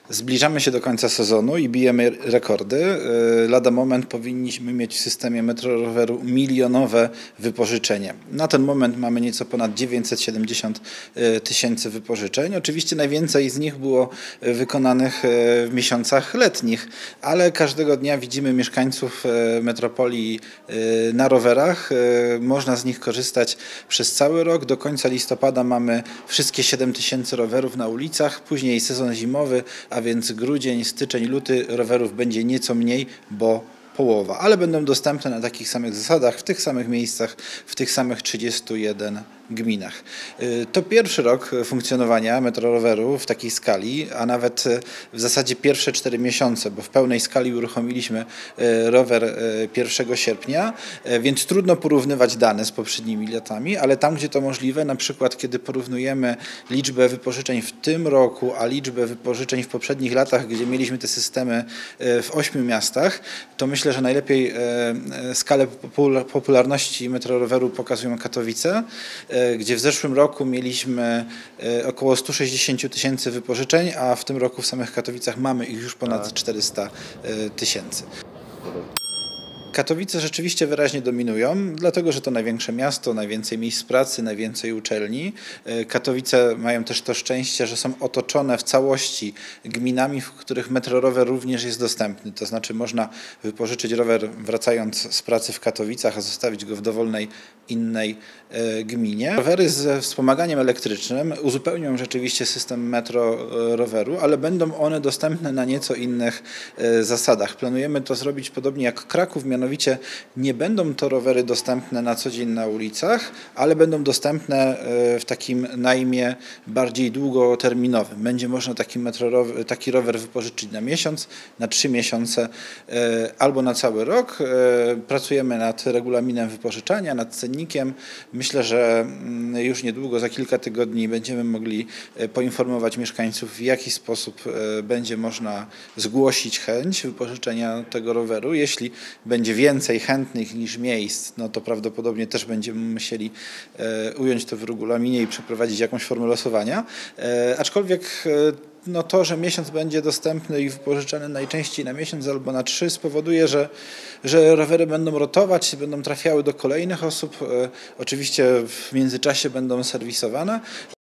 Zbliżamy się do końca sezonu i bijemy rekordy. Lada moment powinniśmy mieć w systemie Metroroweru milionowe wypożyczenie. Na ten moment mamy nieco ponad 970 tysięcy wypożyczeń. Oczywiście najwięcej z nich było wykonanych w miesiącach letnich, ale każdego dnia widzimy mieszkańców metropolii na rowerach. Można z nich korzystać przez cały rok. Do końca listopada mamy wszystkie 7 tysięcy rowerów na ulicach, później sezon zimowy, a więc grudzień, styczeń, luty rowerów będzie nieco mniej, bo połowa, ale będą dostępne na takich samych zasadach, w tych samych miejscach, w tych samych 31 gminach. To pierwszy rok funkcjonowania Metroroweru w takiej skali, a nawet w zasadzie pierwsze 4 miesiące, bo w pełnej skali uruchomiliśmy rower 1 sierpnia, więc trudno porównywać dane z poprzednimi latami, ale tam, gdzie to możliwe, na przykład kiedy porównujemy liczbę wypożyczeń w tym roku, a liczbę wypożyczeń w poprzednich latach, gdzie mieliśmy te systemy w 8 miastach, to myślę, że najlepiej skalę popularności Metroroweru pokazują Katowice, gdzie w zeszłym roku mieliśmy około 160 tysięcy wypożyczeń, a w tym roku w samych Katowicach mamy ich już ponad 400 tysięcy. Katowice rzeczywiście wyraźnie dominują, dlatego że to największe miasto, najwięcej miejsc pracy, najwięcej uczelni. Katowice mają też to szczęście, że są otoczone w całości gminami, w których Metrorower również jest dostępny. To znaczy można wypożyczyć rower wracając z pracy w Katowicach, a zostawić go w dowolnej innej gminie. Rowery ze wspomaganiem elektrycznym uzupełnią rzeczywiście system Metroroweru, ale będą one dostępne na nieco innych zasadach. Planujemy to zrobić podobnie jak Kraków, mianowicie nie będą to rowery dostępne na co dzień na ulicach, ale będą dostępne w takim najmie bardziej długoterminowym. Będzie można taki rower wypożyczyć na miesiąc, na 3 miesiące albo na cały rok. Pracujemy nad regulaminem wypożyczania, nad cennikiem. Myślę, że już niedługo, za kilka tygodni będziemy mogli poinformować mieszkańców, w jaki sposób będzie można zgłosić chęć wypożyczenia tego roweru. Jeśli będzie więcej chętnych niż miejsc, no to prawdopodobnie też będziemy musieli ująć to w regulaminie i przeprowadzić jakąś formę losowania. Aczkolwiek no to, że miesiąc będzie dostępny i wypożyczany najczęściej na miesiąc albo na 3 spowoduje, że rowery będą rotować, będą trafiały do kolejnych osób. Oczywiście w międzyczasie będą serwisowane.